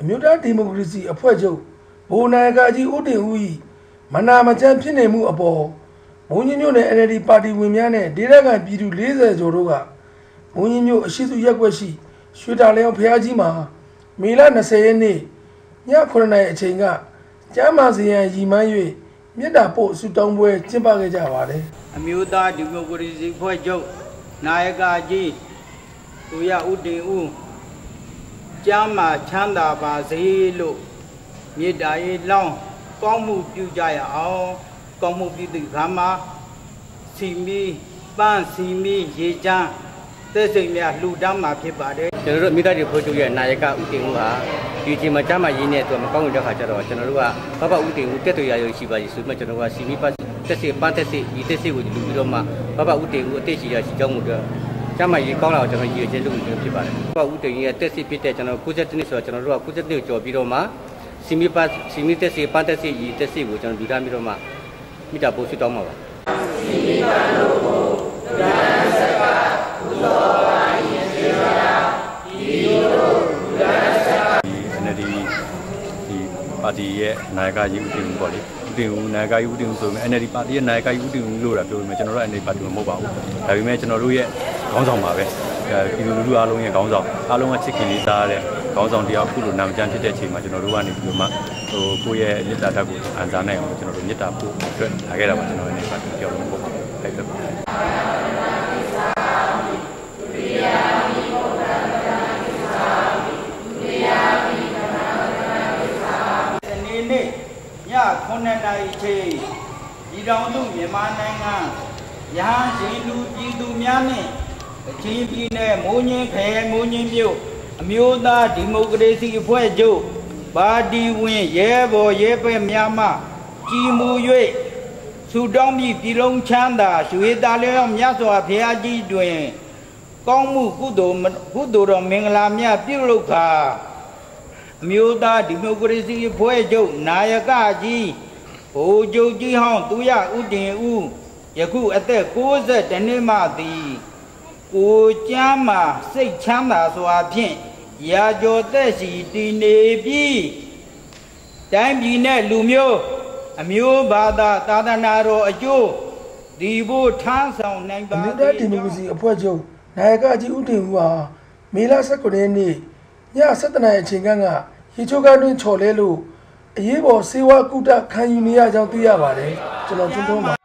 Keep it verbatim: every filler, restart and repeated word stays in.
မျိုးသားဒီမိုကရေစီအဖွဲ့ချုပ်ဘိုးနာယကကြီးဦးတင်ဦး၏မနာမကျန်းဖြစ်နေမှုအပေါ်မုံညင်းမြို့နယ် N L D ပါတီဝင်များနဲ့ဒေသခံပြည်သူ၄၀ကျော်တို့ကမုံညင်းမြို့အရှိစုရပ်ကွက်ရှိရွှေတာလျောင်းဘုရားကြီးမှာမေလ၂၀ရက်နေ့ညခုနှစ်နာရီအချိန်ကကျမ်းမာစရန်ရည်မှန်း၍မြတ်တာပို့ဆုတောင်းပွဲကျင်းပခဲ့ကြပါတယ်အမျိုးသားဒီမိုကရေစီအဖွဲ့ချုပ်နာယကကြီးသူရဦးတင်ဦးကျမ်းမာချမ်းသာပါစေလို့မြေတားရေးလောင်းကောင်းမှုပြုကြရအောင်ကောင်းမှုပြုတဲ့ခါမှာစီမီပန်းစီမီရေချမ်းသက်စိတ်များလှူဒါန်းမှာဖြစ်ပါတယ်ကျွန်တော်တို့မိသားစုဖွဲ့ချုပ်ရဲ့နာယကဦးတင်ဦးဟာဒီအချိန်မှာကျမ်းမာရေးနဲ့သူမကောင်းတဲ့ခါကျတော့ကျွန်တော်တို့ကဘဘဦးတင်ဦးတက်တွေ့ရရရှိပါစီဆိုမှကျွန်တော်ကစီမီပတ်တက်စီပန်းတက်စီဒီတက်စီကိုလူပြီးတော့မှဘဘဦးတင်ဦးအသက်ရှိရရှိကြောင်းမှုတော့ကျမ်းမာရေးကောင်းလာအောင်ကျွန်တော်ရည်ရွယ်ချက်လုပ်နေဖြစ်ပါတယ်ဘဘဦးတင်ဦးရဲ့တက်စီဖြစ်တဲ့ကျွန်တော်၉၁နှစ်ဆိုတော့ကျွန်တော်တို့က၉၁နှစ်ကိုကျော်ပြီးတော့မှစီမီပတ်စီမီတက်စီပန်းတက်စီဒီတက်စီကိုကျွန်တော်လူထားပြီးတော့မှမိတာပို့ဆွတောင်းမှာပါစီမီပတ်လို့ကိုဒါစကဥသောပါရင်စေရာဒီလိုဒါစကဒီ N L D ဒီပါတီရဲ့နာယကကြီးဦးတင်ဦးပေါ့လေဦးတင်ဦးနာယကကြီးဦးတင်ဦးဆိုရင် N L D ပါတီရဲ့နာယကကြီးဦးတင်ဦးလို့တာပြောပေမဲ့ကျွန်တော်တို့ N L D ပါတီမဟုတ်ပါဘူးဒါပေမဲ့ကျွန်တော်တို့ရဲ့ခေါင်းဆောင်ပါပဲပြည်သူလူထုအားလုံးရဲ့ခေါင်းဆောင်အားလုံးကချစ်ခင်လေးစားတဲ့ခေါင်းဆောင်တရားခုလိုနာမကျန်းဖြစ်တဲ့အချိန်မှာကျွန်တော်တို့ကနေပြီးတော့မှဟိုကိုယ့်ရဲ့မေတ္တာဓာတ်ကိုအန်စားနိုင်အောင်ကျွန်တော်တို့မေတ္တာပို့အတွက်လာခဲ့တာပါကျွန်တော်လည်းပါတယ်ပြောလို့ပေါ့ပါလိုက်တော့နေ့နေ့ညခုနှစ်နာရီချိန်ဒီတောင်သူမြန်မာနိုင်ငံရဟန်းရှင်လူပြည်သူများနဲ့အချင်းပြည်နယ်မိုးညင်းခရိုင်မိုးညင်းမြို့အမျိုးသားဒီမိုကရေစီအဖွဲ့ချုပ်ပါတီဝင်ရဲဘော်ရဲဘက်များမှကြီးမူ၍ဆုတောင်းပြီးပြည်လုံးချမ်းသာရွှေတာလျောင်းမြတ်စွာဘုရားကြီးတွင်ကောင်းမှုကုသိုလ်ကုသိုလ်တော်မင်္ဂလာများပြုလုပ်ခါအမျိုးသားဒီမိုကရေစီအဖွဲ့ချုပ်နာယကကြီးဗိုလ်ချုပ်ကြီးဟောင်းသူရဦးတင်ဦးယခုအသက်၉၁နှစ်မှသည်ကိုကျမ်းမာစိတ်ချမ်းသာစွာဖြင့်ရာကျော်သက်ရှိတည်နေပြီးတိုင်းပြည်နဲ့လူမျိုးအမျိုးဘာသာသာသနာတော်အကျိုးဒီဖို့ထမ်းဆောင်နိုင်ပါသည်အမျိုးသားဒီမိုကရေစီအဖွဲ့ချုပ်နာယကကြီးဦးတင်ဦးဟာမေလ၁၉ရက်နေ့ည၁၇နာရီအချိန်ကရေချိုးကားတွင်ချော်လဲလို့အရေးပေါ်စေဝါကုတခံယူနေရကြောင်းသိရပါတယ်ကျွန်တော်ကျွန်းတော်မှာ